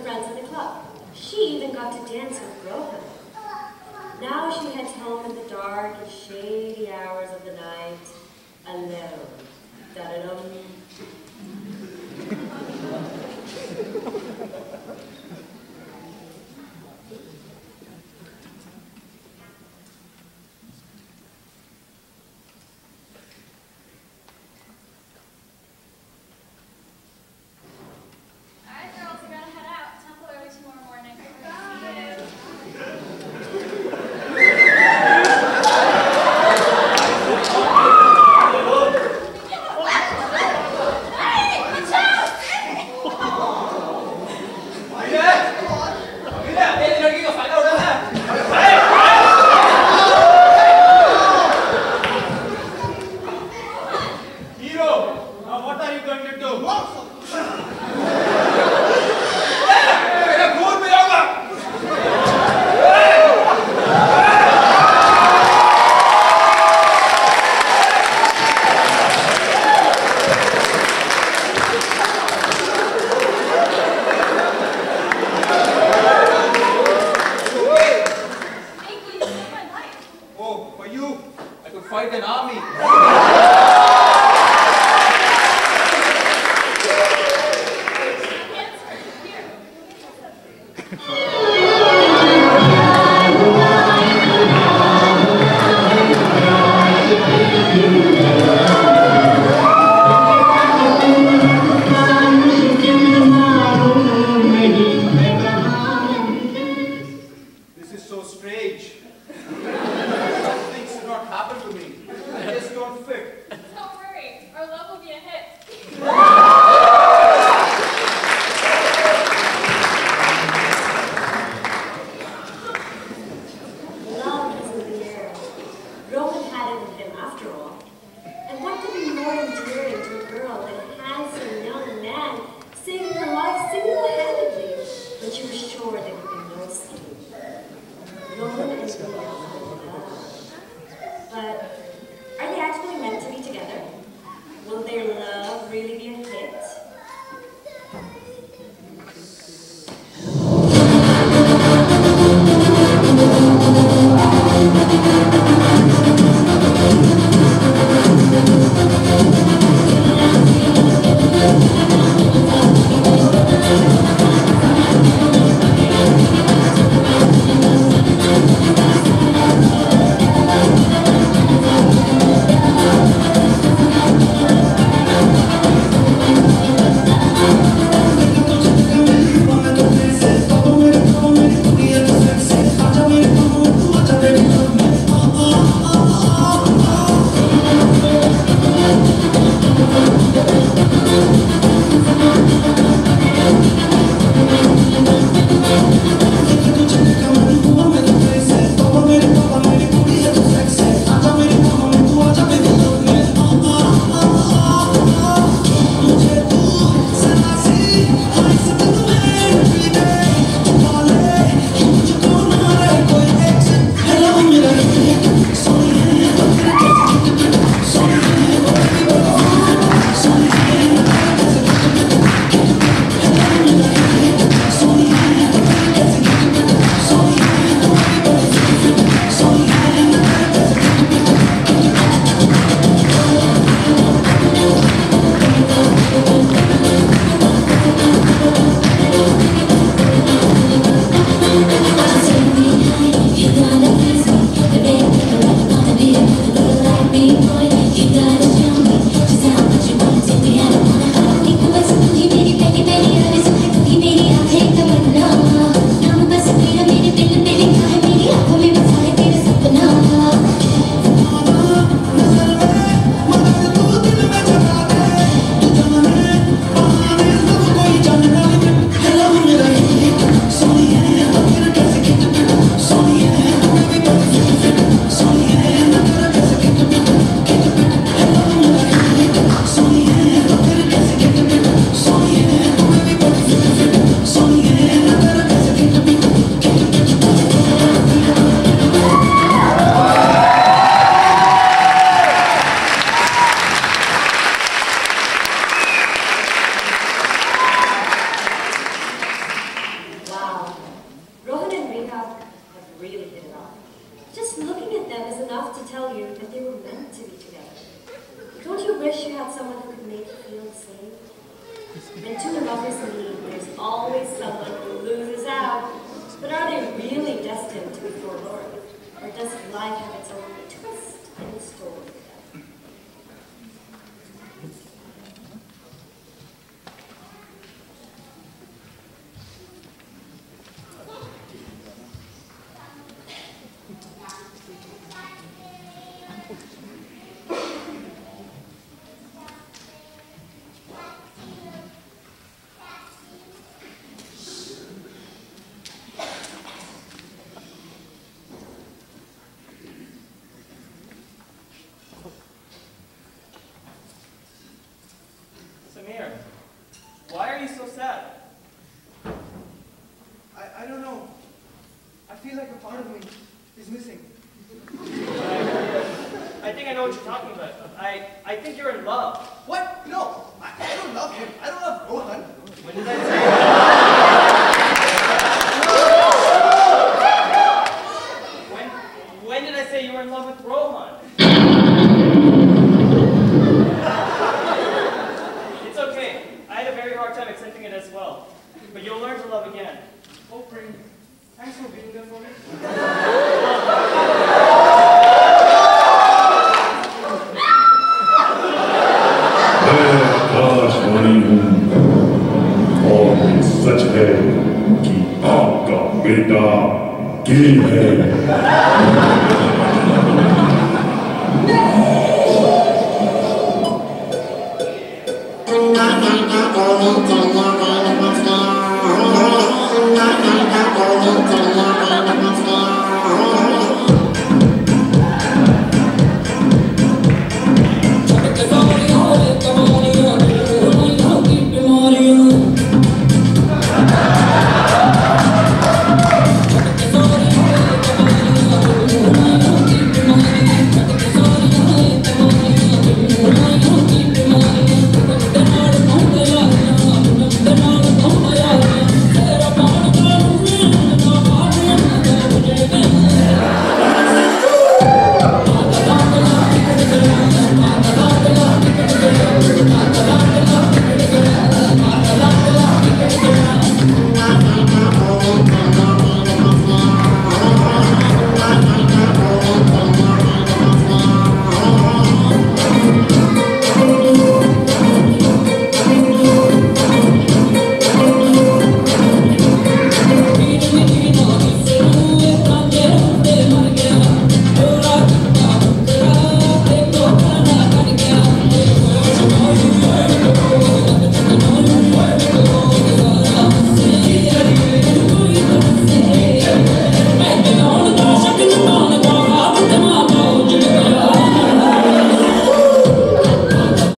friends in the club. She even got to dance with Rohan. Now she heads home in the dark and shady hours of the night, alone. Da-da-dum. them is enough to tell you that they were meant to be together. Don't you wish you had someone who could make you feel the same? And to a lover's need, there's always someone who loses out. But are they really destined to be forlorn? Or does life have its own twist in store for them? Samir, why are you so sad? I don't know. I feel like a part of me is missing. I think I know what you're talking about. I think you're in love. What? No, I don't love him. I don't love Rohan. When did I say when did I say you were in love with Rohan? It's okay. I had a very hard time accepting it as well. But you'll learn to love again. Oh, Prince, thanks for being there for me. सच है कि आपका बेटा गे है